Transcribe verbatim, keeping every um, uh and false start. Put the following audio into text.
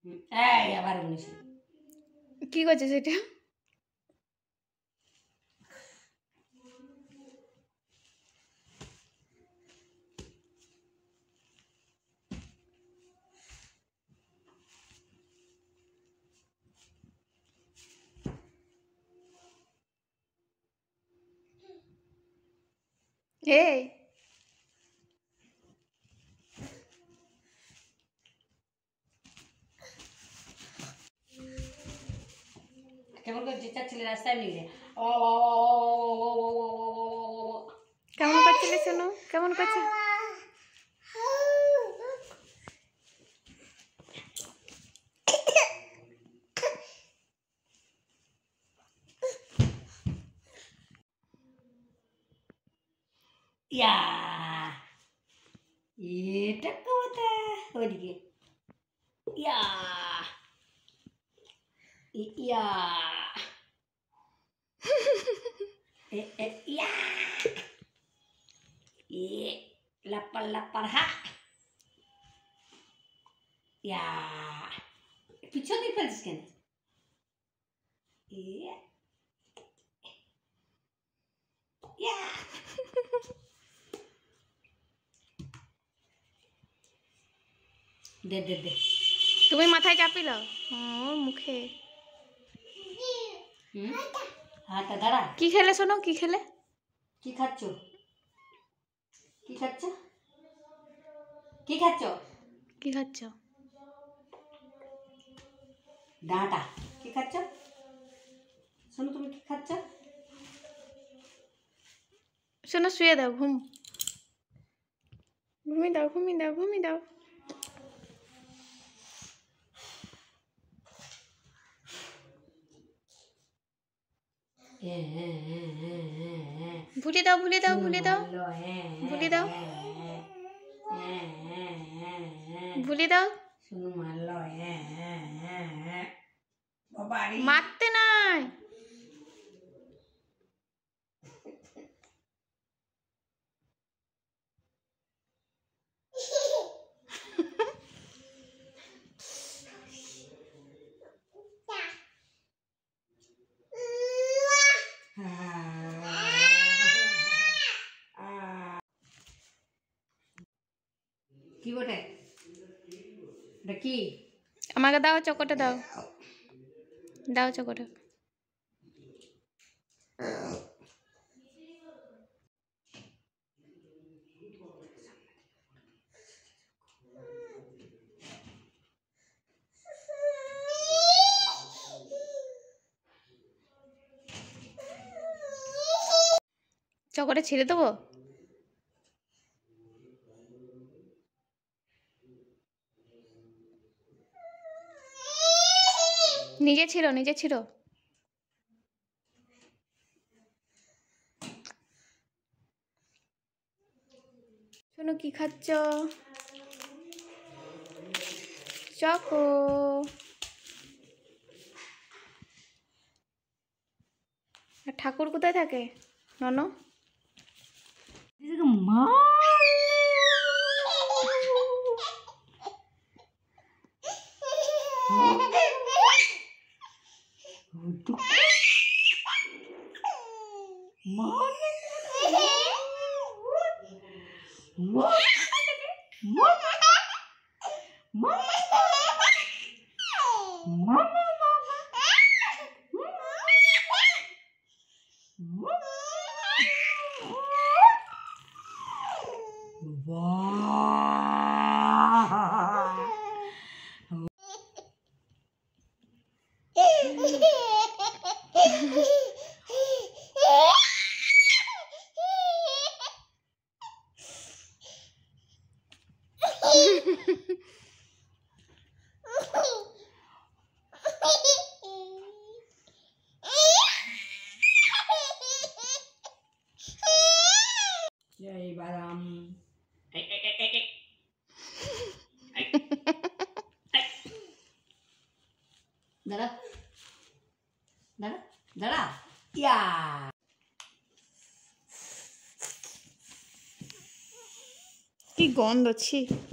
এই আবার উনিশ কি করছে সেটা? এই কেমন করে যে চাচ্ছিলে রাস্তায় নিয়ে কেমন করছিলে শোনো, কেমন করছে? ইয়া এটা কথা ওইদিকে ইয়া ইয়া এ এ ইয়া এ lapar lapar ha ইয়া পিছনে ফেলছিস কেন? ইয়া ইয়া দে দে দে তুমি মাথায় চাপি দাও ওর মুখে। হুম হাতটা দাঁড়া। কি খেলে শোনো, কি খেলে? কি খাচ্ছ? কি খাচ্ছ? কি খাচ্ছ? কি খাচ্ছ? ডাঁটা। কি খাচ্ছ? শোনো তুমি কি খাচ্ছ? শোনো শুয়ে দাও, ঘুম ঘুমিয়ে দাও, ঘুমিয়ে দাও, ঘুমিয়ে দাও। ভুলে দাও, ভুলে দাও, ভুলে দাও, ভুলে দাও, ভুলে দাও। শুনু মারলো মারতে নাই। কি বটে এটা কি? আমাকে দাও চকোটা, দাও দাও চকোটা। চকোটা ছিঁড়ে দেবো? নিজে ছিঁড়ো, নিজে ছিঁড়ো। শোনো কি খাচ্ছ? চকো। আর ঠাকুর কোথায় থাকে ননো? মা Jai Baram. Hey, hey, hey, hey, hey. Hey. Hey. Dada. Dada. Dada. Ya. কি গন্ধ ছি।